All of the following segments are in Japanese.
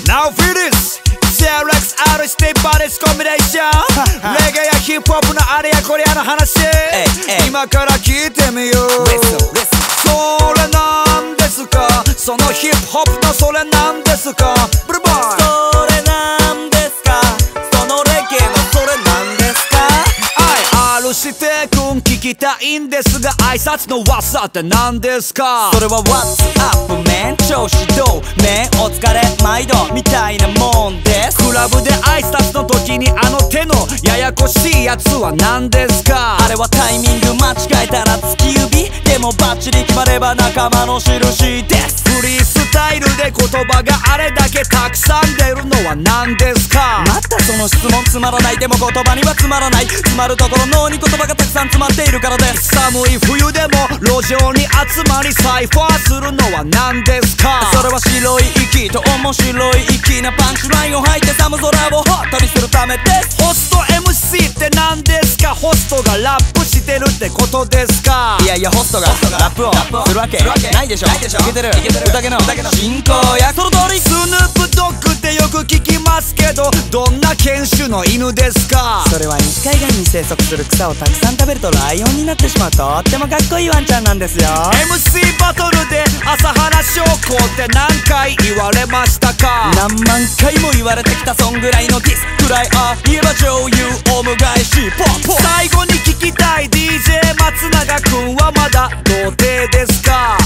Now feel this JRX R-Stateバレスコンビネーションレゲエやヒップホップのあれやこれやの話今から聞いてみようそれなんですかそのヒップホップのそれなんですかブルボーイそれなんですかそのレゲエのそれなんですか R してくん聞きたいんですが挨拶のWhat's upって何ですかそれは What's up man 調子どうman お疲れ毎度みたいなもんですクラブで挨拶の時にあの手のややこしいやつは何ですかあれはタイミング間違えたら突き指でもバッチリ決まれば仲間の印ですフリースタイルで言葉があれだけたくさん出るのは何ですかまたその質問つまらないでも言葉にはつまらない詰まるところ脳に言葉がたくさん詰まっているからです寒い冬でも路上に集まりサイファーするのは何ですかそれは白い息と面白い息なパンチラインを吐いて寒空をホットにするためですホスト MC って何ですかホストがラップしてるってことですかいやいやホストがラップをするわけないでしょいけてる宴の進行役その通りスヌープドッグってよく聞きますけどどんな犬種の犬ですかそれは西海岸に生息する草をたくさん食べるとライオンになってしまうとってもかっこいいワンちゃんなんですよ MC バトルで朝原将校って何回言われましたか何万回も言われてきたそんぐらいのディスくらい言えば女優オウム返しポンポン最後に聞きたい DJ 松永くんはまだ童貞ですか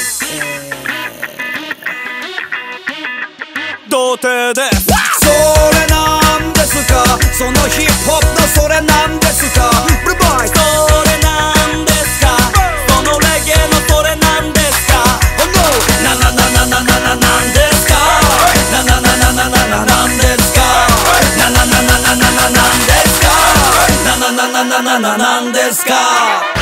童貞ですそれなんですかそのヒップホップのそれなんですかブルボーイそれなんですかそのレゲエのそれなんですか Oh no ななななななななんですかななななななななんですかななななななななんですかななななななななんですか